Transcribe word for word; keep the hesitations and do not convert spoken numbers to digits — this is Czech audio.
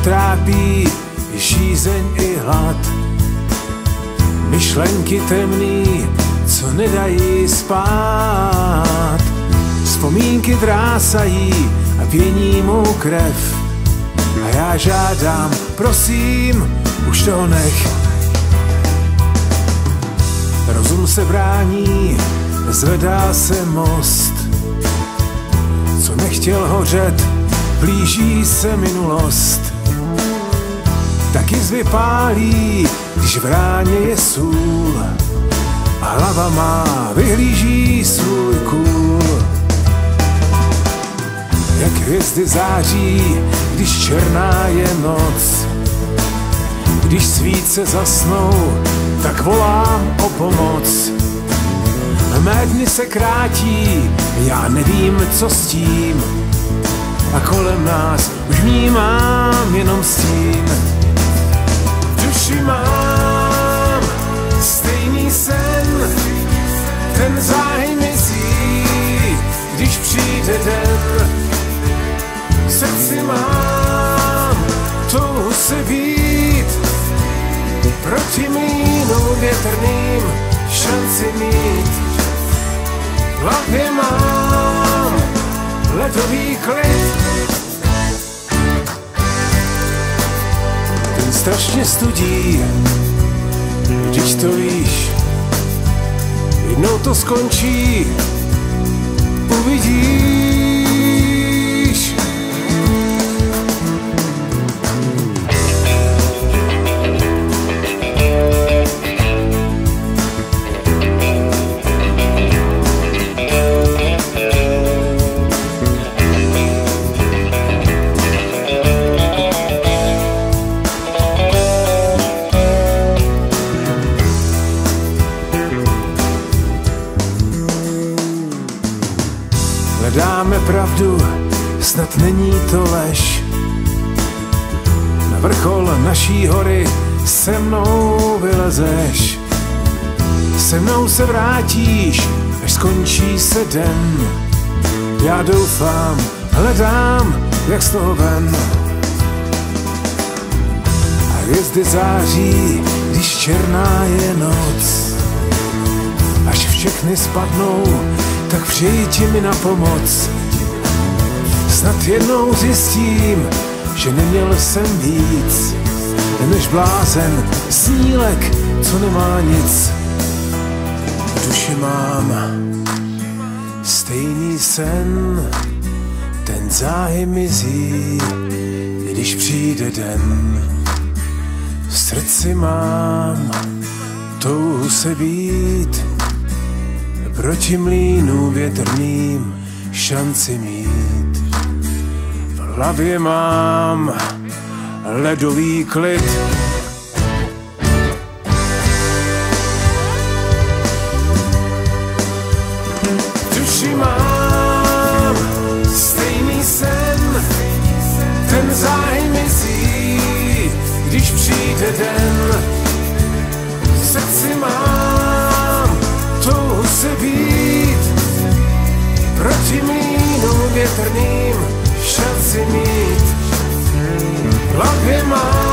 trápí žízeň i hlad. Myšlenky temný, co nedají spát. Vzpomínky drásají a pění mou krev. A já žádám, prosím, už to nech. Rozum se brání, zvedá se most. Co nechtěl hořet, blíží se minulost. Taky zvypálí, když v ráně je sůl. A hlava má vyhlíží svůj kůl. Jak hvězdy září, když černá je noc. Když svíce zasnou, tak volám o pomoc. Mé dny se krátí, já nevím, co s tím. A kolem nás už vnímám jenom stín. V duši mám stejný sen, ten záhy mizí, když přijde den. V srdci mám touhu se být, proti mlýnu větrným šanci mít. V hlavě mám ledový klid, ten strašně studí, když to víš. Jednou to skončí, uvidíš. Hledáme pravdu, snad není to lež. Na vrchol naší hory se mnou vylezeš. Se mnou se vrátíš, až skončí se den. Já doufám, hledám, jak z toho ven. A hvězdy září, když černá je noc. Až všechny spadnou, tak přijď mi na pomoc. Snad jednou zjistím, že neměl jsem víc než blázen, snílek, co nemá nic. V duši mám stejný sen, ten záhy mizí, když přijde den. V srdci mám touhu se být, proti mlýnu větrným šanci mít. V hlavě mám ledový klid, v duši mám stejný sen, ten záhy mizí, když přijde den. V srdci mám touhu se být, proti mlýnu větrným šanci mít. V hlavě mám